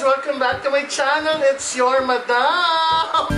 Welcome back to my channel. It's your madam!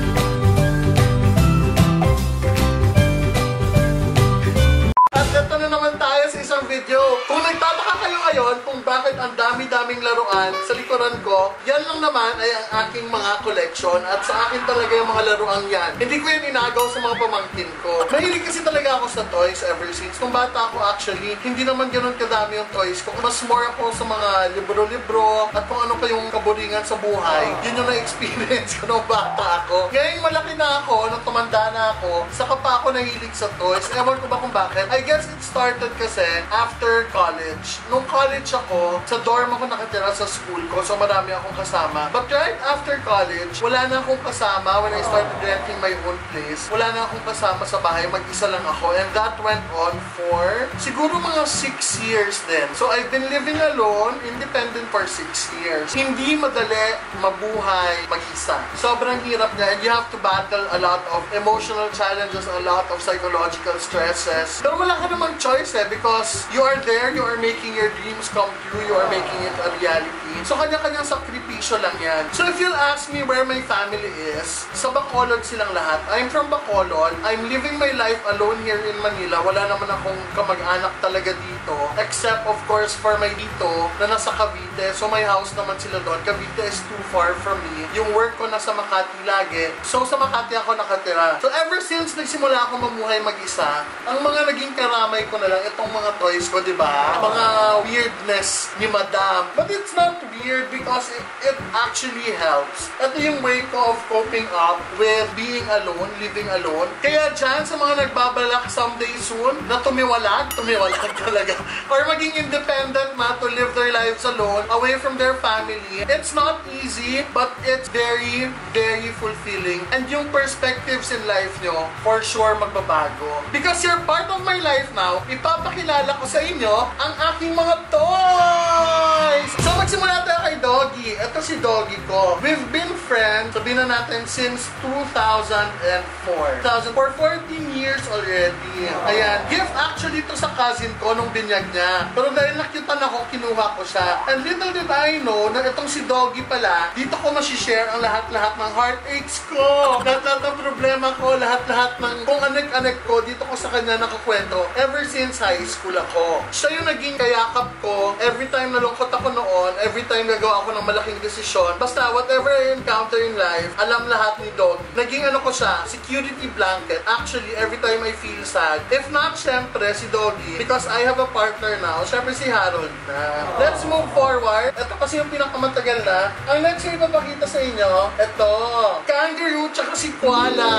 At ito na naman tayo sa isang video. Kung nagtataka kayo ngayon kung bakit ang dami-daming laruan sa likuran ko, yan lang naman ay ang aking mga collection at sa akin talaga yung mga laruan yan. Hindi ko yan inagaw sa mga pamangkin ko. Mahilig kasi talaga ako sa toys ever since. Nung bata ako actually, hindi naman ganun kadami yung toys ko. Mas more ako sa mga libro-libro at kung ano pa yung kaburingan sa buhay. Yun yung na-experience ko nung bata ako. Ngayon malaki na ako, nung tumanda na ako, saka pa ako nahilig sa toys. Ewan ko ba kung bakit? I guess it started kasi after college. Nung college ako, sa dorm ako nakatira sa school ko, so marami akong kasama. But right after college, wala na akong kasama when I started renting my own place. Wala na akong kasama sa bahay, mag-isa lang ako. And that went on for siguro mga 6 years din. So I've been living alone, independent for 6 years. Hindi madali mabuhay mag-isa. Sobrang hirap niya and you have to battle a lot of emotional challenges, a lot of psychological stresses. Pero wala ka namang choice because you are there, you are making your dreams come true, you are making it a reality. So kanya-kanyang sakripisyo lang yan. So if you'll ask me where my family is, sa Bacolod silang lahat. I'm from Bacolod. I'm living my life alone here in Manila. Wala naman akong kamag-anak talaga dito. Except of course for my tito na nasa Cavite. So my house naman sila doon. Cavite is too far from me. Yung work ko nasa Makati lagi. So sa Makati ako nakatira. So ever since nagsimula ako mamuhay mag-isa, ang mga naging karamay ko na lang itong mga toys ko, di ba? Mga weirdness ni Madam. But it's not weird because it actually helps. Ito yung way ko of coping up with being alone, living alone. Kaya dyan sa mga nagbabalak someday soon na tumiwalag talaga. Or maging independent na to live their lives alone, away from their family. It's not easy, but it's very, very fulfilling. And yung perspectives in life nyo, for sure magbabago. Because you're part of my life now, ipapakilala ko sa inyo ang aking mga toys! So magsimula tayo kay Doggy. Ito si Doggy ko. We've been friends, sabihin na natin, since 2004. For 14 years already. Ayan. Gift actually to sa cousin ko nung binyag niya. Pero dahil nakyutan ako, kinuha ko siya. And little did I know na itong si Doggy pala, dito ko masishare ang lahat-lahat ng heartaches ko. Lahat-lahat ng problema ko, lahat-lahat ng kung anek-anek ko, dito ko sa kanya nakakwento. Ever since high school ako. Siya yung naging kayakap ko. Every time nalungkot ako noon, every time nagawa ako ng malaking desisyon, basta whatever I encounter in life, alam lahat ni Dog. Naging ano ko siya, security blanket. Actually, every time I feel sad. If not, syempre, si Doggy. Because I have a partner now, syempre si Harold na. Let's move forward. Ito kasi yung pinakamatagal na. Ang next yung ipapakita sa inyo, ito. Kangaroo tsaka si Koala.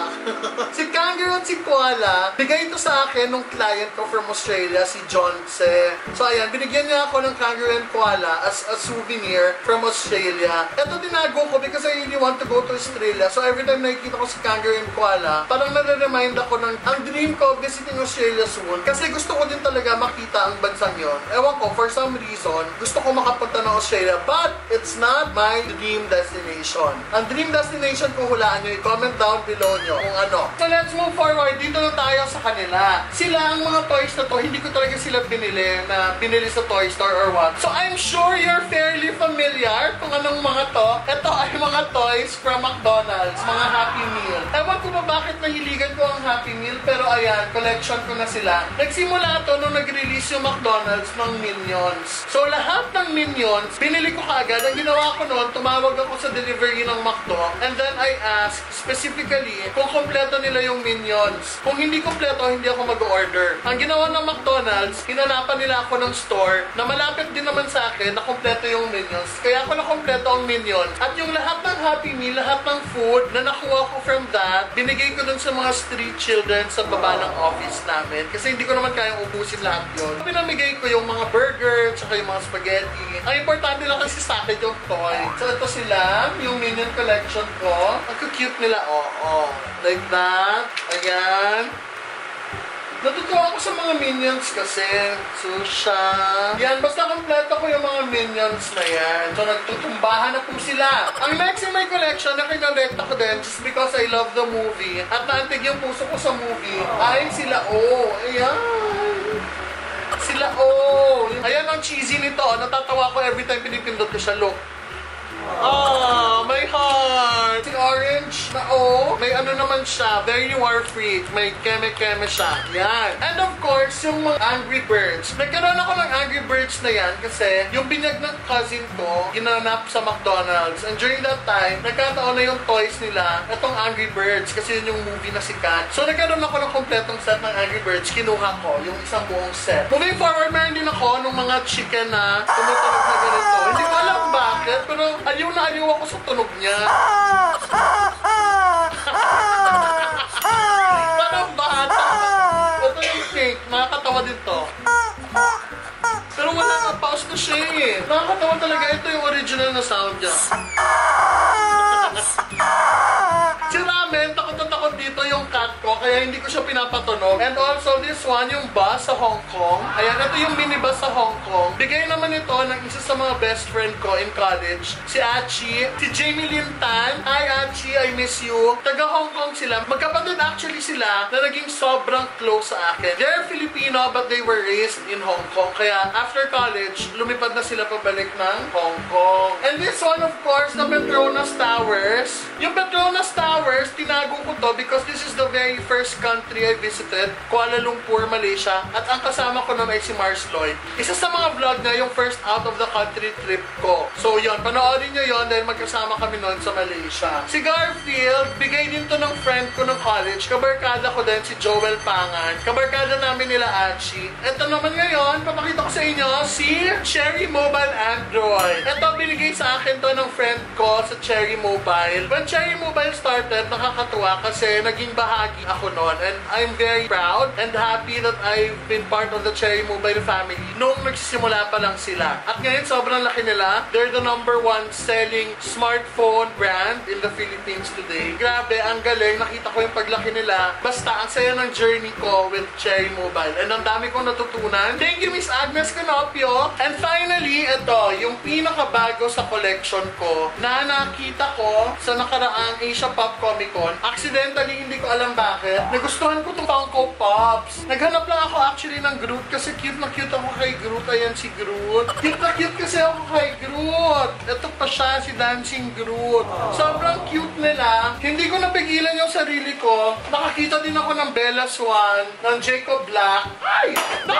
Si Kangaroo at si Koala, bigay ito sa akin nung client ko from Australia, si Johnse. So ayan, binigyan niya ako ng Kangaroo and Koala as a souvenir from Australia. Ito tinago ko because I really want to go to Australia. So every time nakikita ko si Kangaroo and Koala, parang nare-remind ako ng ang dream ko of visiting Australia soon. Kasi gusto ko din talaga makita ang bansang yon. Ewan ko, for some reason, gusto ko makapunta ng Australia. But it's not my dream destination. Ang dream destination ko, hulaan nyo, i-comment down below nyo kung ano. So let's move forward. Dito na tayo sa kanila. Sila, ang mga toys na to, hindi ko talaga sila binili sa toy store or what. So I'm sure you're fairly familiar kung anong mga to. Ito ay mga toys from McDonald's, mga Happy Meal. Ewan ko ba bakit nahiligan ko ang Happy Meal, pero ayan, collection ko na sila. Nagsimula to nung nag-release yung McDonald's ng Minions. So lahat ng Minions, binili ko kagad. Ang ginawa ko noon, tumawag ako sa delivery ng McDo, and then I asked specifically kung kompleto nila yung Minions. Kung hindi kompleto, hindi ako mag-order. Ang ginawa ng McDonald's, hinanapan nila ako ng store na malapit din naman sa akin na kompleto yung Minions. Kaya ako na kompleto ang Minions. At yung lahat ng Happy Meal, lahat ng food na nakuha ko from that, binigay ko dun sa mga street children sa baba ng office namin. Kasi hindi ko naman kayang ubusin lahat yun. Pinamigay ko yung mga burger, tsaka yung mga spaghetti. Ang importante lang kasi sa akin yung toy. So ito sila, yung Minion collection ko. Ang cute nila, like that. Ayan. Natutuwa ako sa mga Minions kasi. So siya. Yan, basta kompleto ko yung mga Minions na yan. So nagtutumbahan na po sila. Ang next in my collection na kinolekta ko din just because I love the movie at naantig yung puso ko sa movie ay sila Ayan. Sila Ayan ang cheesy nito. Natatawa ko every time pinipindot ko siya. Look. Oh, my heart! Si Orange na may ano naman siya, very war freak. May keme-keme siya. Yan. And of course, yung mga Angry Birds. Nagkaroon ako ng Angry Birds na yan kasi yung binyag ng cousin ko, ginanap sa McDonald's. And during that time, nagkataon na yung toys nila, itong Angry Birds, kasi yun yung movie na sikat. So nagkaroon ako ng kompletong set ng Angry Birds, kinuha ko yung isang buong set. Moving forward, meron din ako nung mga chicken na tumutunog na ganito. Hindi ko alam bakit, pero aliw na aliw ako sa tunog niya. Parang bata. Ito yung cake, nakakatawa din to. Pero wala nga, pause na siya eh. Nakakatawa talaga, ito yung original na sound niya. Si Ramen, takot na takot dito yung cat ko, kaya hindi ko siya pinapatunog. And also, this one, yung bus sa Hong Kong. Ayan, ito yung minibus sa Hong Kong. Bigay naman ito ng isa sa mga best friend ko in college, si Achi, si Jamie Lin Tan. Hi Achi, I miss you. Taga Hong Kong sila. Magkapatid actually sila na naging sobrang close sa akin. They're Filipino but they were raised in Hong Kong. Kaya after college, lumipad na sila pabalik ng Hong Kong. And this one, of course, the Petronas Towers. Yung Petronas Towers, tinago ko to because this is the very first country I visited, Kuala Lumpur, Malaysia. At ang kasama ko naman ay si Mars Lloyd. Isa sa mga vlog niya, yung first out of the country trip ko. So yun, panoorin nyo yun dahil magkasama kami noon sa Malaysia. Si Garfield, bigay din to ng friend ko ng college. Kabarkada ko din si Joel Pangan. Kabarkada namin nila Achi. Ito naman ngayon, papakita ko sa inyo si Cherry Mobile Android. Ito, binigay sa akin to ng friend ko sa Cherry Mobile. When Cherry Mobile started, nakakatuwa kasi naging bahagi ako noon. And I'm very proud and happy that I've been part of the Cherry Mobile family nung nagsisimula pa lang sila. At ngayon, sobrang laki nila. They're the #1 selling smartphone brand in the Philippines today. Grabe, ang galing. Nakita ko yung paglaki nila. Basta, ang saya ng journey ko with Cherry Mobile. And ang dami kong natutunan. Thank you, Miss Agnes Canopio. And finally, ito, yung pinakabago sa collection ko na nakita ko sa nakaraang Asia Pop Comic Con. Accidentally, hindi ko alam bakit. Nagustuhan ko itong Funko Pops. Naghanap lang ako actually ng Groot kasi cute na cute ako kay Groot. Ayan si Groot. Cute na cute kasi ako kay Groot. Ito pa siya, si Dancing Groot. Sobrang cute nila. Hindi ko napigilan yung sarili ko. Nakakita din ako ng Bella Swan, ng Jacob Black. Ay!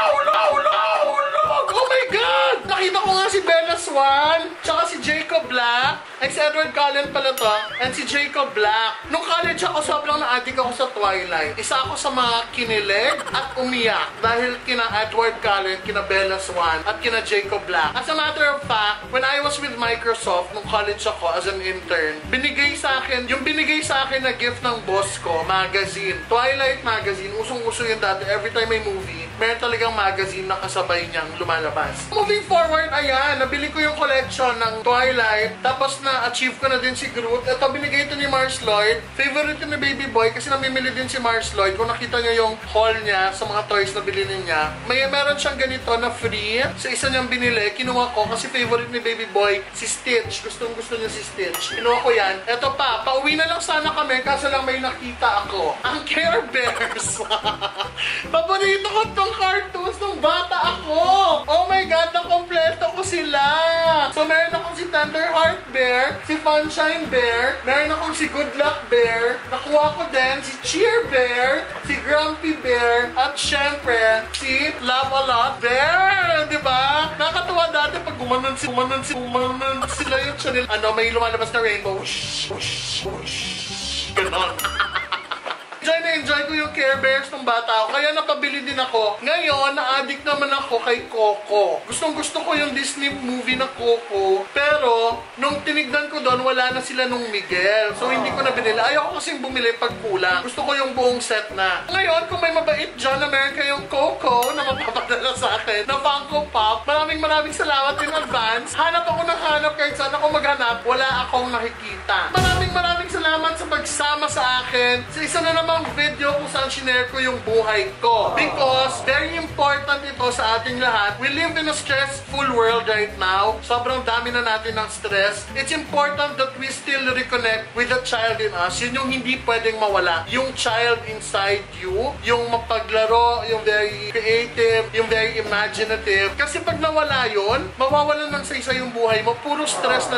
Oh my God! Nakita ko nga si Bella Swan, tsaka si Jacob Black. Ay, si Edward Cullen pala to. And si Jacob Black. Nung college ako, sobrang na-addict ako sa Twilight. Isa ako sa mga kinilig at umiyak dahil kina Edward Cullen, kina Bella Swan, at kina Jacob Black. As a matter of fact, when I was with Microsoft, nung college ako as an intern, binigay sa akin na gift ng boss ko, magazine. Twilight magazine. Usong-uso yun dati. Every time may movie, meron talagang magazine na kasabay niyang lumalabas. Moving forward, ayan, nabili ko yung collection ng Twilight. Tapos na-achieve ko na din si Groot. Ito, binigay ito ni Mars Lloyd. Favorite ni Baby Boy kasi namimili din si Mars Lloyd. Kung nakita niyo yung haul niya sa mga toys na bilhin niya, meron siyang ganito na free. Sa isa niyang binili, kinuha ko kasi favorite ni Baby Boy, si Stitch. Gusto niya si Stitch. Kinuha ko yan. Ito pa, pauwi na lang sana kami kaso lang may nakita ako. Ang Care Bears. Paborito ko tong cartoons nung bata ako. Oh my God, nakompleto ko sila. So meron akong si Tenderheart Bear, si Funshine Bear, meron akong si Good Luck Bear, nakuha ko din si Cheer Bear, si Grumpy Bear, at syempre, si Love a Lot Bear. Diba? Nakakatuwa dati pag gumanon sila yung channel. Ano, may lumalabas na rainbow. Whoosh, whoosh, whoosh. Ganon. Enjoy ko yung Care Bears ng bata ako. Kaya napabili din ako. Ngayon, na-addict naman ako kay Coco. Gustong-gusto ko yung Disney movie na Coco. Pero, nung tinignan ko doon, wala na sila nung Miguel. So, hindi ko na binili. Ayoko kasing bumili pag kulang. Gusto ko yung buong set na. Ngayon, kung may mabait dyan na meron kayong Coco na mapapadala sa akin na Funko Pop, maraming salamat in advance. Hanap ako ng hanap kahit saan ako maghanap. Wala akong nakikita. Maraming salamat sa pagsama sa akin. Sa isa na namang video kung saan shinare ko yung buhay ko. Because, very important ito sa ating lahat. We live in a stressful world right now. Sobrang dami na natin ng stress. It's important that we still reconnect with the child in us. Yun yung hindi pwedeng mawala. Yung child inside you. Yung mapaglaro, yung very creative, yung very imaginative. Kasi pag nawala yun, mawawalan ng sa isa yung buhay mo. Puro stress na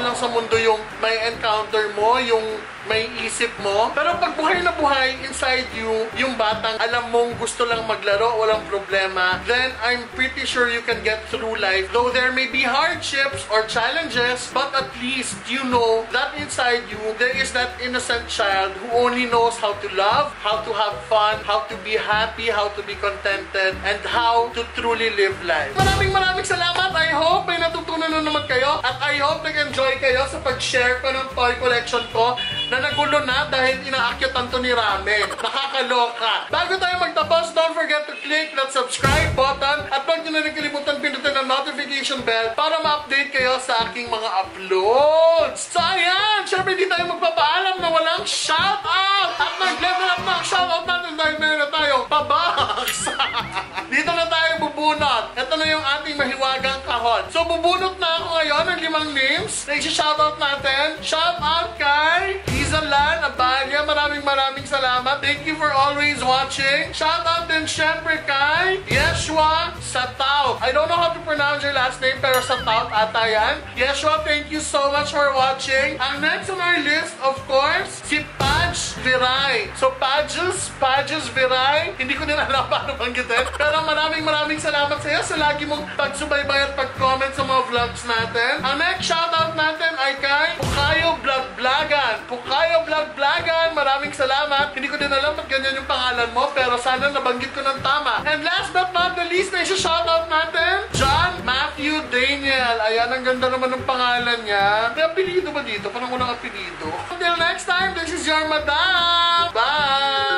na lang sa mundo yung may encounter mo, yung may isip mo. Pero pag buhay na buhay inside you, yung batang alam mong gusto lang maglaro, walang problema, then I'm pretty sure you can get through life. Though there may be hardships or challenges, but at least you know that inside you, there is that innocent child who only knows how to love, how to have fun, how to be happy, how to be contented, and how to truly live life. Maraming salamat! I hope may natutunan na naman kayo, at I hope nag-enjoy kayo sa pag-share ko ng toy collection ko na nagulo na dahil inaakyatan to ni Ramen. Nakakaloka. Bago tayo magtapos, don't forget to click that subscribe button at huwag nyo na rin kalimutan pindutin ang notification bell para ma-update kayo sa aking mga uploads. So ayan, syempre di tayo magpapaalam na walang shoutout at nag-level up na ang shoutout natin dahil meron na tayong pabox. Dito na tayo bubunot. Ito na yung ating mahiwagang kahon. So bubunot na ako ngayon ng 5 names na isi-shoutout natin. Shoutout kay Izalan Abalia, maraming salamat. Thank you for always watching. Shoutout din syempre kay Yeshua Sataut. I don't know how to pronounce your last name, pero Sataut ata yan. Yeshua, thank you so much for watching. Ang next on our list, of course, si Paj Viray. So Pages Viray, hindi ko din alam paano banggitin. Pero maraming salamat sa iyo sa lagi mong pagsubaybay at pag-comment sa mga vlogs natin. Ang next shoutout natin ay kay Pukayo Vlog-Vlogan. Pukayo Vlog-Vlogan, maraming salamat. Hindi ko din alam ba't ganyan yung pangalan mo, pero sana nabanggit ko ng tama. And last but not the least na isa-shoutout natin, John Matthew Daniel. Ayan, ang ganda naman ng pangalan niya. May apelido ba dito? Parang unang apelido. Until next time, this is your madam. Bye!